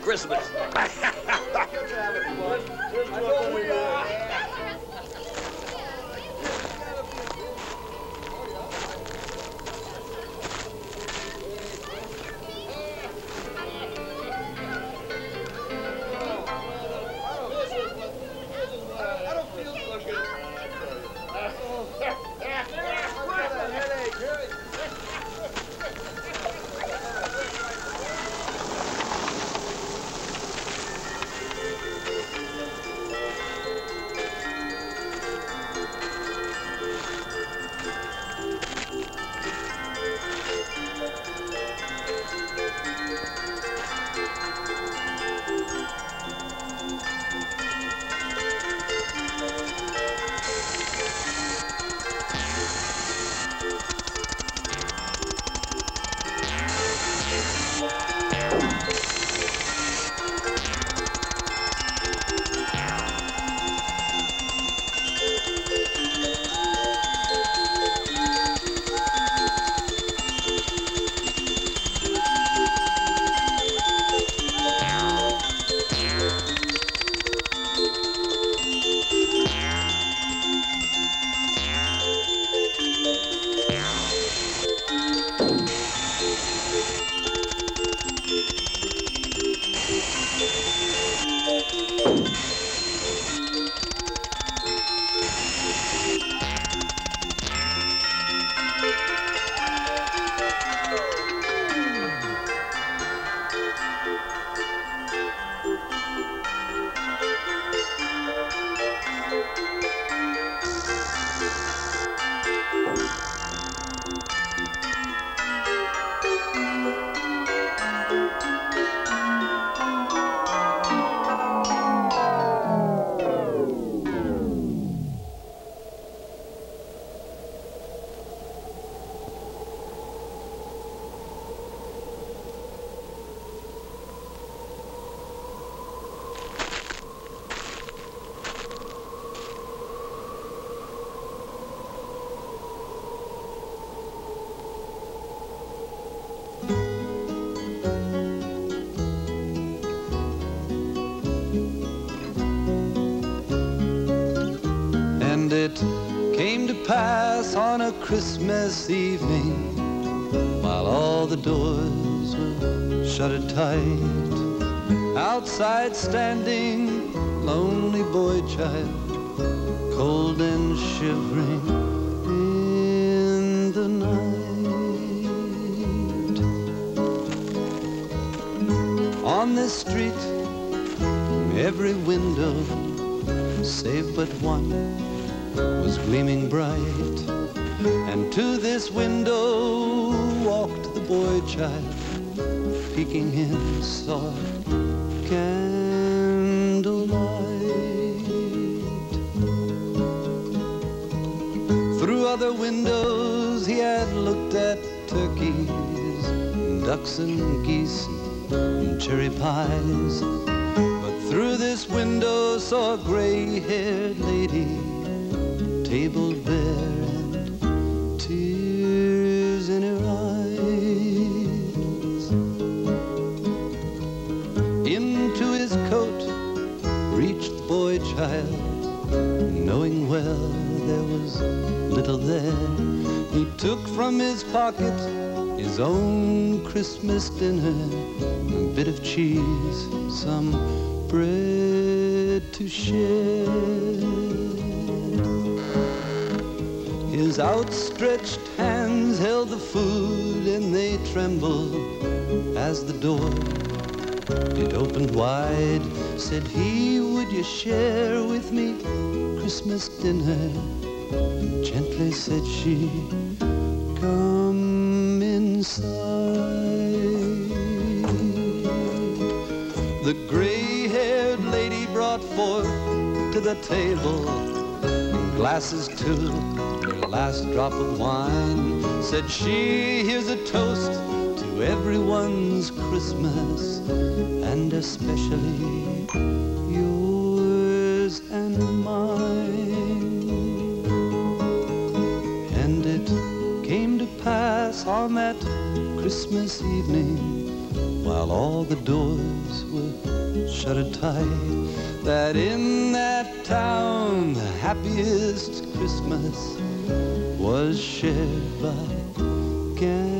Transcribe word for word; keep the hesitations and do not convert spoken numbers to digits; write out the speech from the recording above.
Christmas. And it came to pass on a Christmas evening, while all the doors were shuttered tight, outside standing, lonely boy child, cold and shivering in the night. On this street, every window, save but one, was gleaming bright, and to this window walked the boy child, peeking in soft candlelight. Through other windows he had looked at turkeys, ducks and geese and cherry pies, but through this window saw a gray-haired lady, table bare and tears in her eyes. Into his coat reached the boy child, knowing well there was little there. He took from his pocket his own Christmas dinner, a bit of cheese, some bread to share. His outstretched hands held the food, and they trembled as the door, it opened wide. Said he, would you share with me Christmas dinner? Gently said she, come inside. The gray-haired lady brought forth to the table glasses to their last drop of wine. Said she, here's a toast to everyone's Christmas, and especially yours and mine. And it came to pass on that Christmas evening, while all the doors were shut it tight, that in that town the happiest Christmas was shared by candlelight.